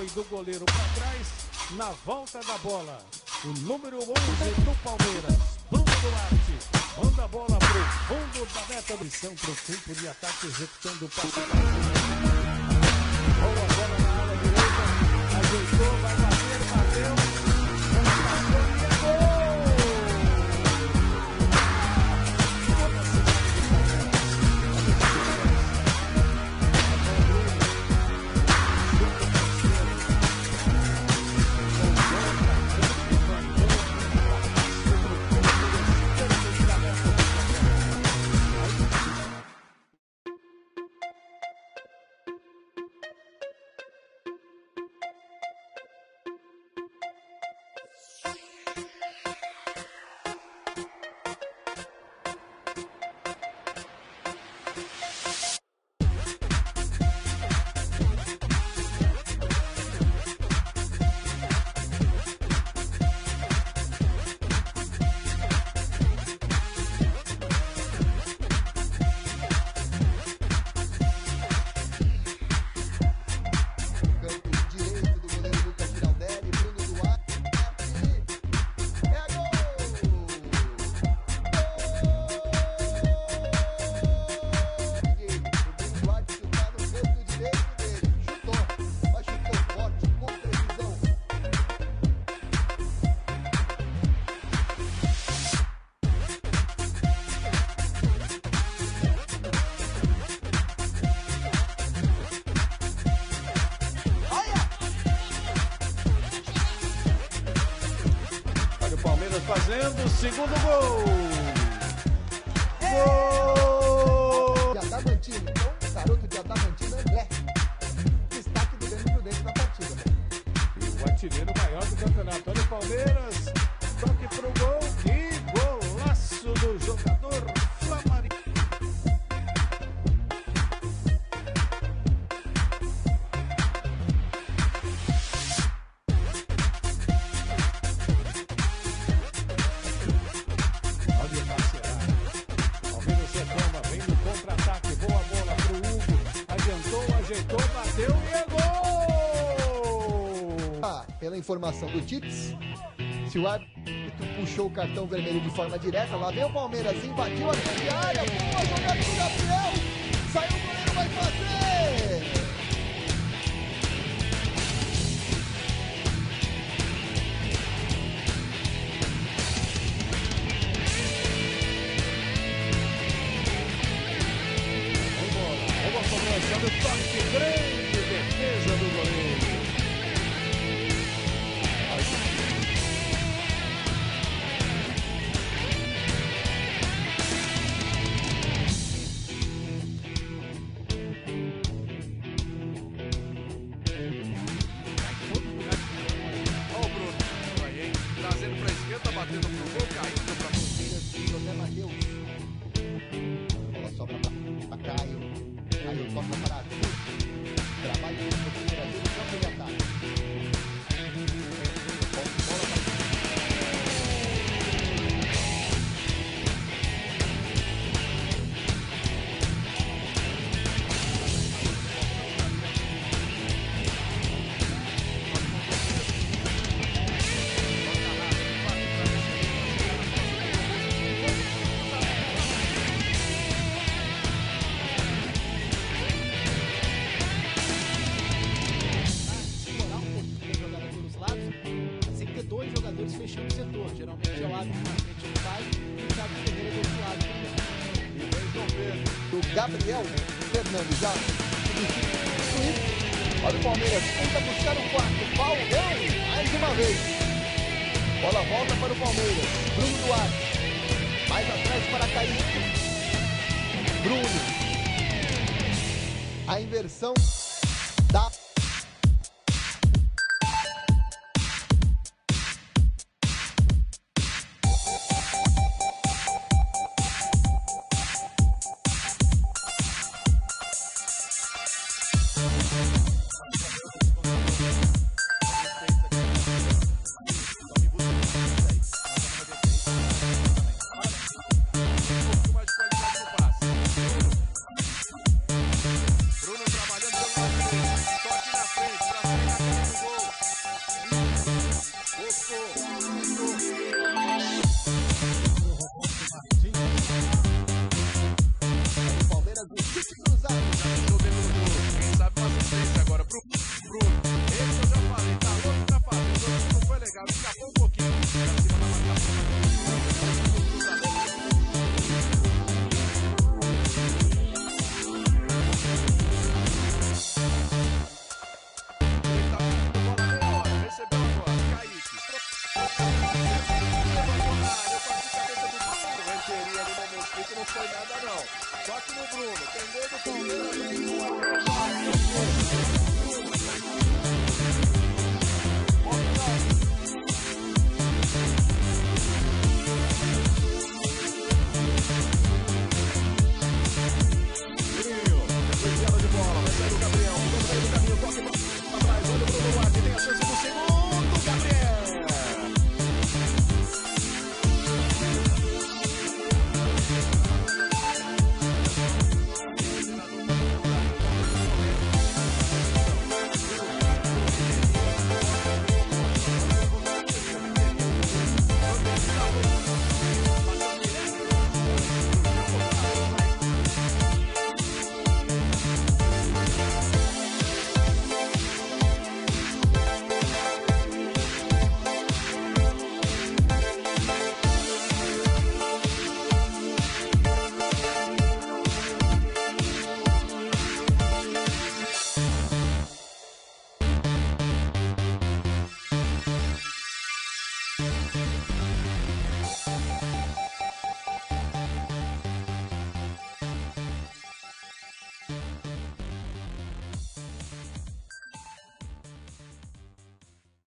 foi do goleiro para trás, na volta da bola. O número 11 do Palmeiras, Bruno Duarte, manda a bola pro fundo da meta. Missão pro campo de ataque, executando o passe. Boa bola na ala direita, ajeitou, vai bater, bateu, passou e é gol! Fazendo o segundo gol. Gol! De Adamantina, então, o garoto de Adamantina, André. Destaque do Grêmio Prudente na partida. E o artilheiro maior do campeonato. Olha o Palmeiras. Toque pro gol. Que golaço do jogador Flamengo. Pela informação do Tits, se o árbitro puxou o cartão vermelho de forma direta, lá vem o Palmeiras, invadiu a grande área, boa jogada do Gabriel, saiu o goleiro, vai fazer! Boa cobrança do toque, grande defesa do goleiro. Batendo pro gol, caindo pra José Matheus. Bola sobra pra Caio. Caio toca para Arthur. Trabalho do Brasil no campo de ataque. Bola para fechando o setor, geralmente é o árbitro na frente do pai e o Thiago Ferreira do outro lado também. E vem João Pedro. o Gabriel Fernandes já. Olha o Palmeiras, tenta buscar o quarto. Paulão, mais uma vez. Bola volta para o Palmeiras. Bruno Duarte. Mais atrás para Kaique. Bruno. A inversão da